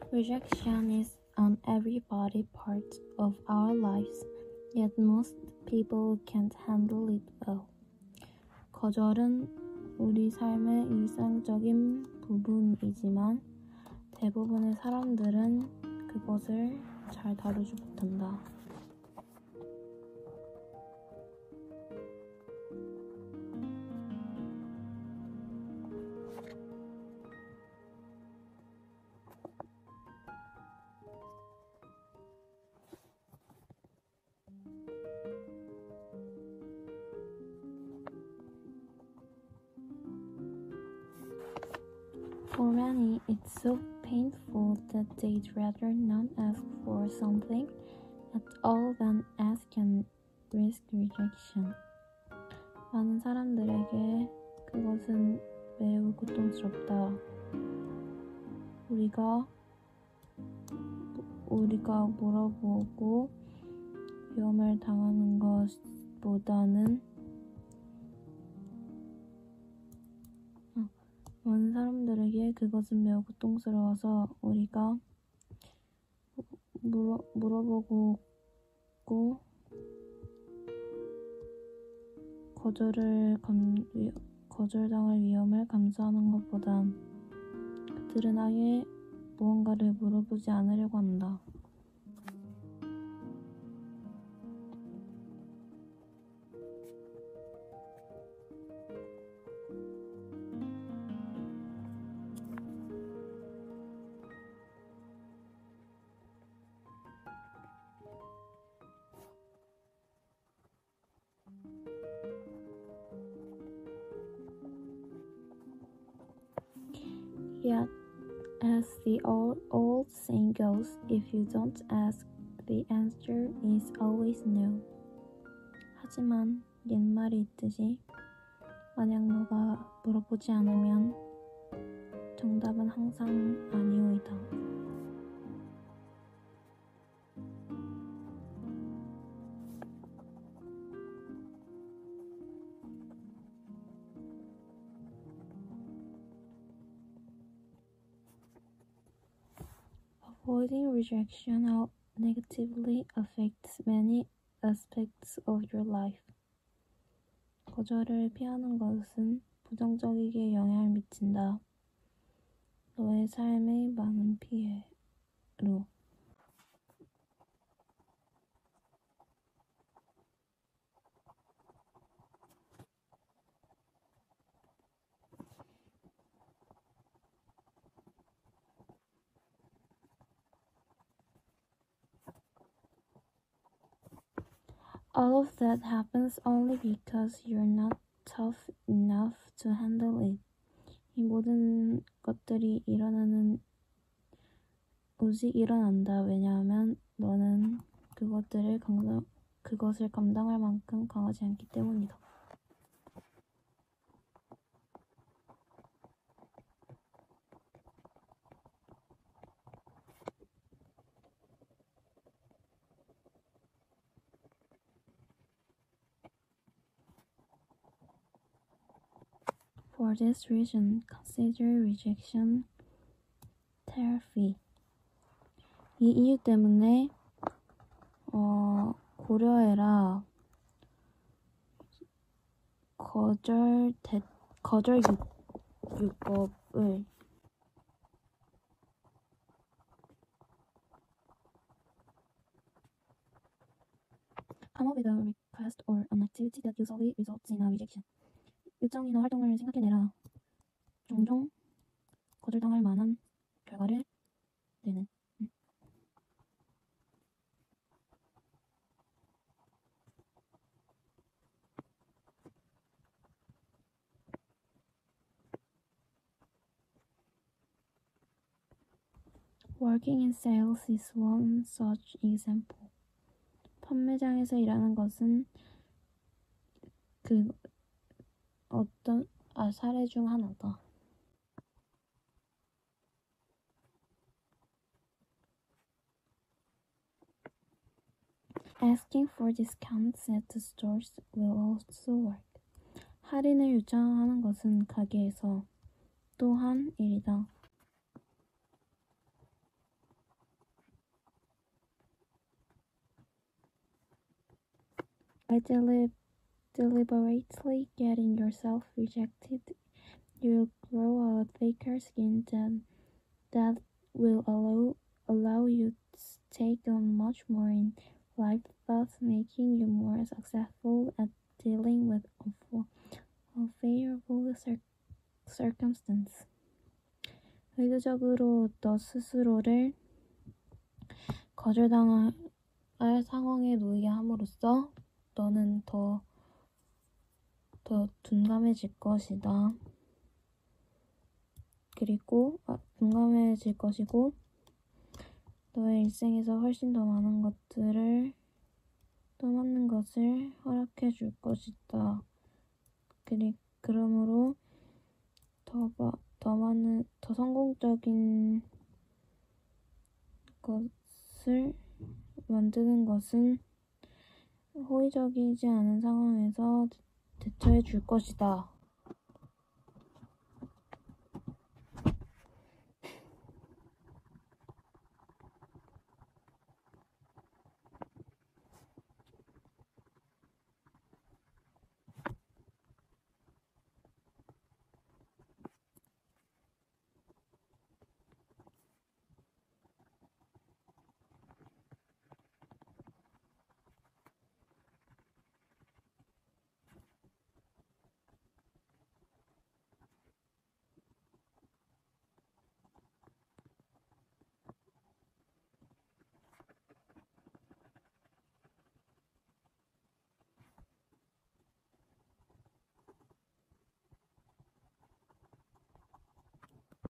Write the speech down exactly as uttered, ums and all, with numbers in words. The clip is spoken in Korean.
Rejection is on every body part of our lives, yet most people can't handle it well. 거절은 우리 삶의 일상적인 부분이지만 대부분의 사람들은 그것을 잘 다루지 못한다. For many, it's so painful that they'd rather not ask for something at all than ask and risk rejection. 많은 사람들에게 그것은 매우 고통스럽다. 우리가 우리가 물어보고 위험을 당하는 것보다는 많은 사람들에게 그것은 매우 고통스러워서 우리가 물어, 물어보고 거절을 감, 위, 거절당할 위험을 감수하는 것보단 그들은 아예 무언가를 물어보지 않으려고 한다. Yet, as the old, old saying goes, if you don't ask, the answer is always no. 하지만 옛말이 있듯이 만약 너가 물어보지 않으면 정답은 항상 아니오이다. Avoiding rejection negatively affects many aspects of your life. 거절을 피하는 것은 부정적이게 영향을 미친다. 너의 삶의 많은 피해로. All of that happens only because you're not tough enough to handle it. 이 모든 것들이 일어나는 오직 일어난다. 왜냐하면 너는 그것들을 감당, 그것을 감당할 만큼 강하지 않기 때문이다. For this reason, consider rejection therapy. 이 이유 때문에 어, 고려해라. 거절 대, 거절 유법을 Come up with a request or an activity that usually results in a rejection. 요청이나 활동을 생각해내라. 종종 거절당할 만한 결과를 내는. 음. Working in sales is one such example. 판매장에서 일하는 것은 그 어떤 아, 사례 중 하나다. Asking for discounts at the stores will also work. 할인을 요청하는 것은 가게에서 또한 일이다. By deli- deliberately getting yourself rejected, you'll grow a thicker skin that, that will allow, allow you to take on much more in life, thus making you more successful at dealing with unfo- unfavorable cir- circumstance. 의도적으로 너 스스로를 거절당할 상황에 놓이게 함으로써 너는 더, 더 둔감해질 것이다. 그리고 아, 둔감해질 것이고 너의 일생에서 훨씬 더 많은 것들을 떠맡는 것을 허락해 줄 것이다. 그리, 그러므로 더, 더 많은, 더 성공적인 것을 만드는 것은 호의적이지 않은 상황에서 대처해 줄 것이다.